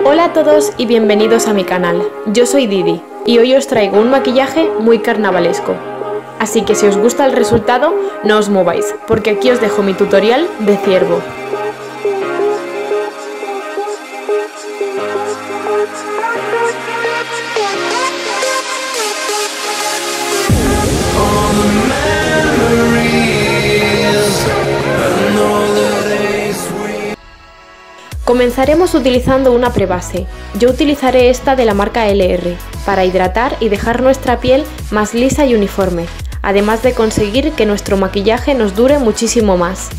Hola a todos y bienvenidos a mi canal. Yo soy Didi y hoy os traigo un maquillaje muy carnavalesco. Así que si os gusta el resultado, no os mováis, porque aquí os dejo mi tutorial de ciervo. Comenzaremos utilizando una prebase. Yo utilizaré esta de la marca LR, para hidratar y dejar nuestra piel más lisa y uniforme, además de conseguir que nuestro maquillaje nos dure muchísimo más.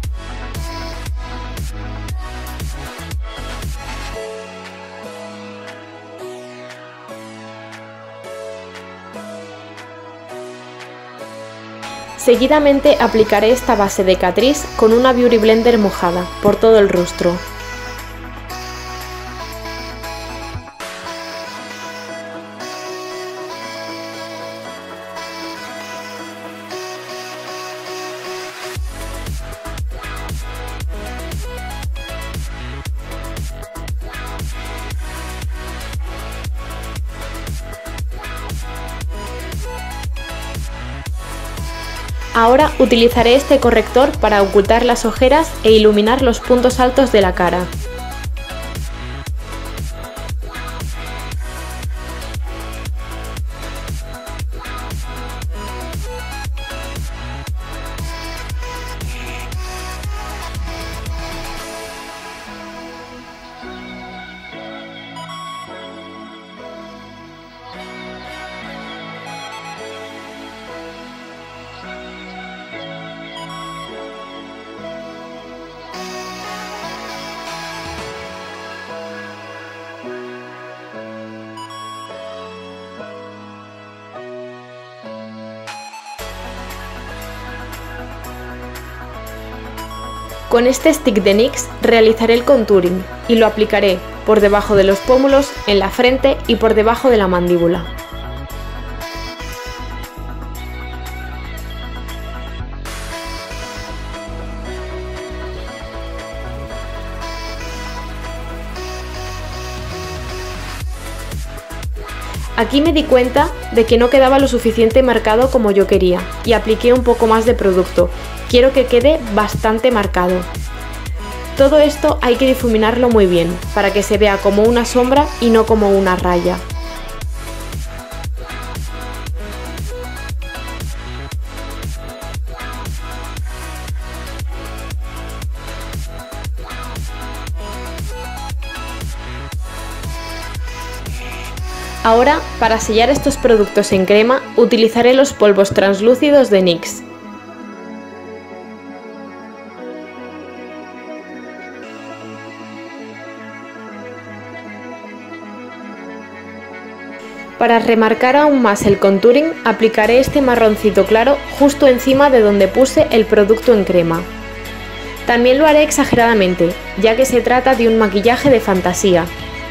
Seguidamente aplicaré esta base de Catrice con una Beauty Blender mojada por todo el rostro. Ahora utilizaré este corrector para ocultar las ojeras e iluminar los puntos altos de la cara. Con este stick de NYX realizaré el contouring y lo aplicaré por debajo de los pómulos, en la frente y por debajo de la mandíbula. Aquí me di cuenta de que no quedaba lo suficiente marcado como yo quería y apliqué un poco más de producto. Quiero que quede bastante marcado. Todo esto hay que difuminarlo muy bien para que se vea como una sombra y no como una raya. Ahora, para sellar estos productos en crema, utilizaré los polvos translúcidos de NYX. Para remarcar aún más el contouring, aplicaré este marroncito claro justo encima de donde puse el producto en crema. También lo haré exageradamente, ya que se trata de un maquillaje de fantasía.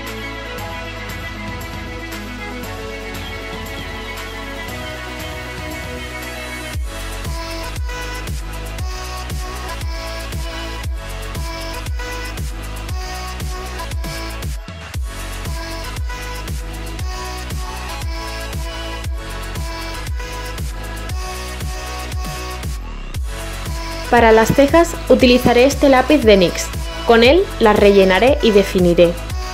Para las cejas utilizaré este lápiz de NYX, con él las rellenaré y definiré.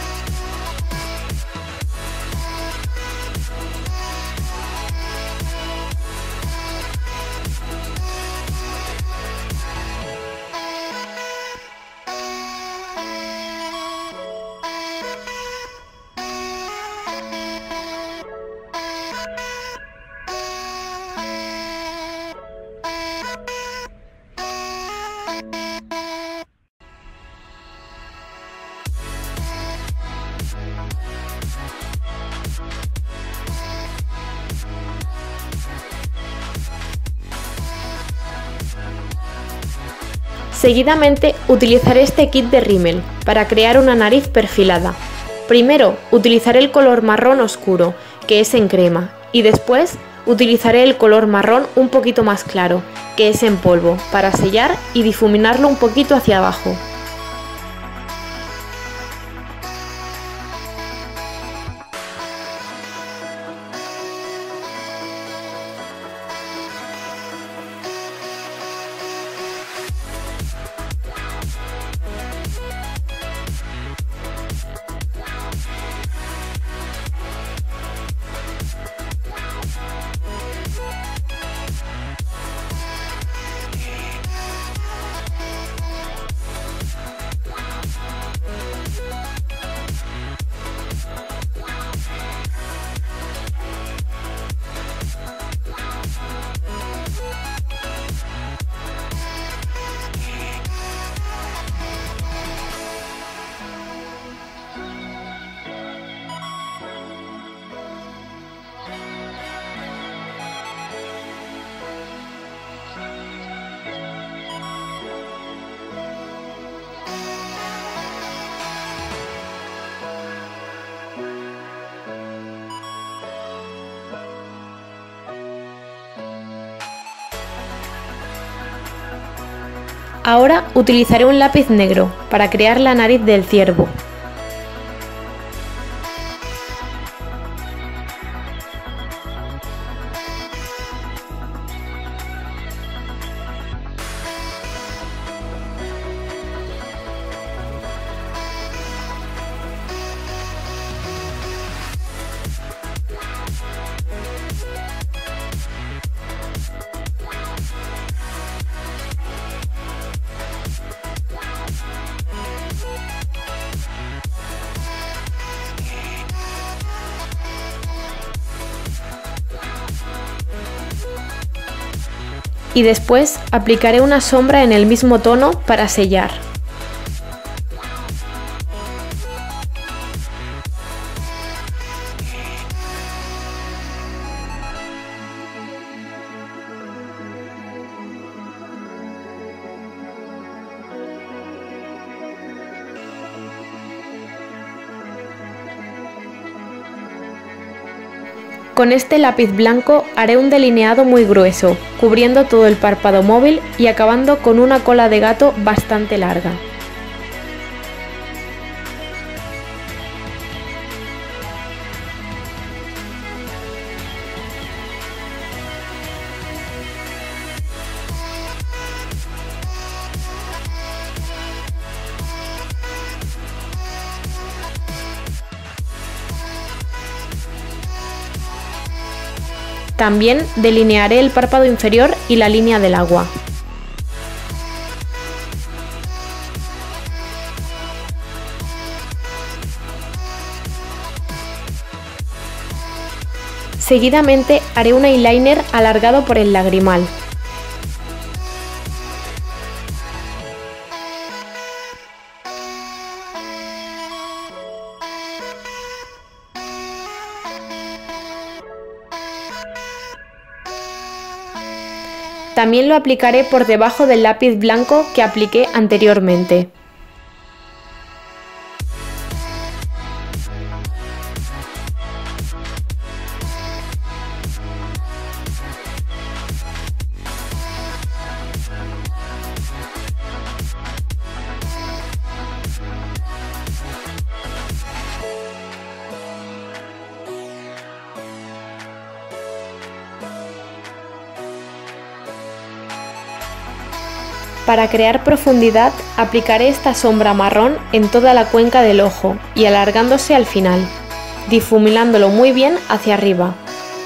Seguidamente utilizaré este kit de rímel para crear una nariz perfilada. Primero utilizaré el color marrón oscuro, que es en crema, y después utilizaré el color marrón un poquito más claro, que es en polvo, para sellar y difuminarlo un poquito hacia abajo. Ahora utilizaré un lápiz negro para crear la nariz del ciervo. Y después aplicaré una sombra en el mismo tono para sellar. Con este lápiz blanco haré un delineado muy grueso, cubriendo todo el párpado móvil y acabando con una cola de gato bastante larga. También delinearé el párpado inferior y la línea del agua. Seguidamente haré un eyeliner alargado por el lagrimal. También lo aplicaré por debajo del lápiz blanco que apliqué anteriormente. Para crear profundidad, aplicaré esta sombra marrón en toda la cuenca del ojo y alargándose al final, difuminándolo muy bien hacia arriba.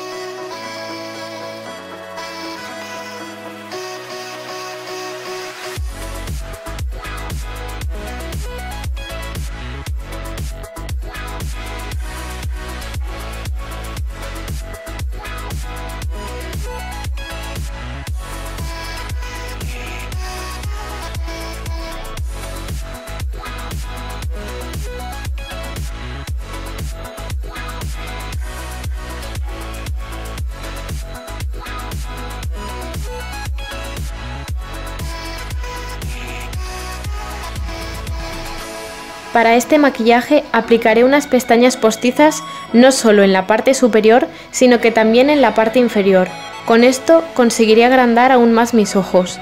Para este maquillaje aplicaré unas pestañas postizas no solo en la parte superior, sino que también en la parte inferior. Con esto conseguiré agrandar aún más mis ojos.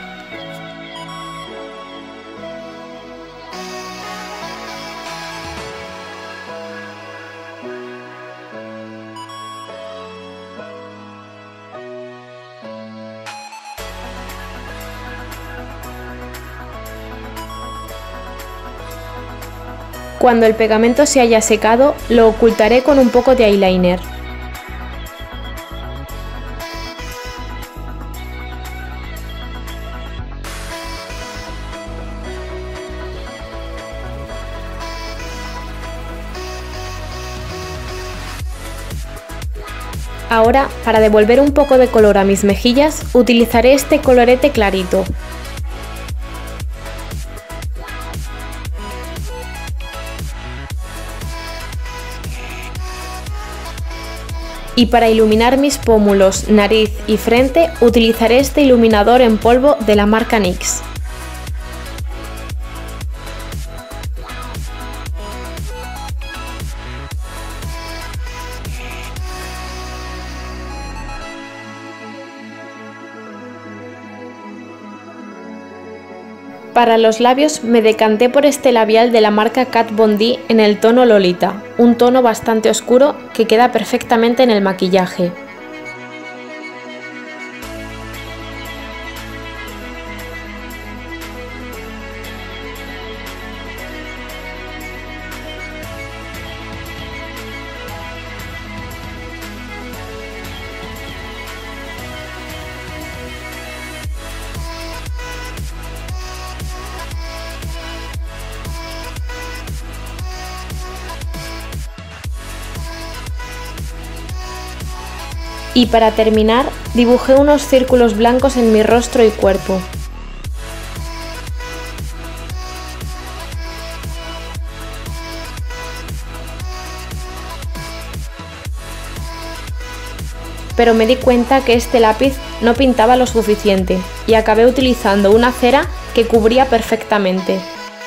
Cuando el pegamento se haya secado, lo ocultaré con un poco de eyeliner. Ahora, para devolver un poco de color a mis mejillas, utilizaré este colorete clarito. Y para iluminar mis pómulos, nariz y frente utilizaré este iluminador en polvo de la marca NYX. Para los labios me decanté por este labial de la marca Kat Von D en el tono Lolita, un tono bastante oscuro que queda perfectamente en el maquillaje. Y para terminar, dibujé unos círculos blancos en mi rostro y cuerpo. Pero me di cuenta que este lápiz no pintaba lo suficiente y acabé utilizando una cera que cubría perfectamente.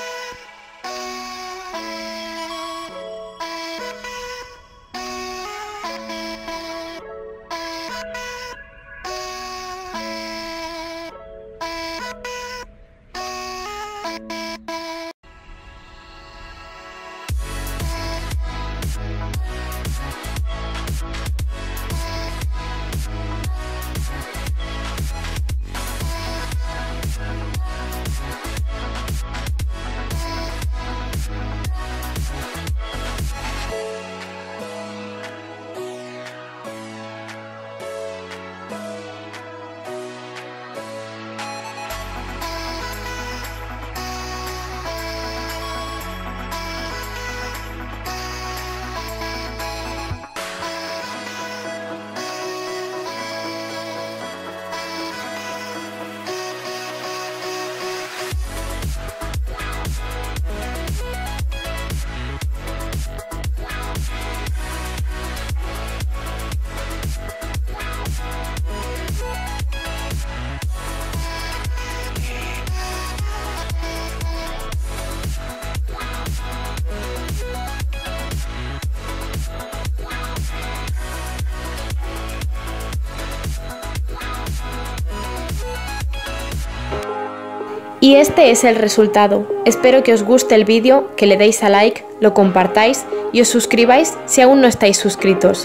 Y este es el resultado. Espero que os guste el vídeo, que le deis a like, lo compartáis y os suscribáis si aún no estáis suscritos.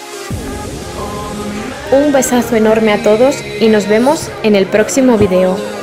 Un besazo enorme a todos y nos vemos en el próximo vídeo.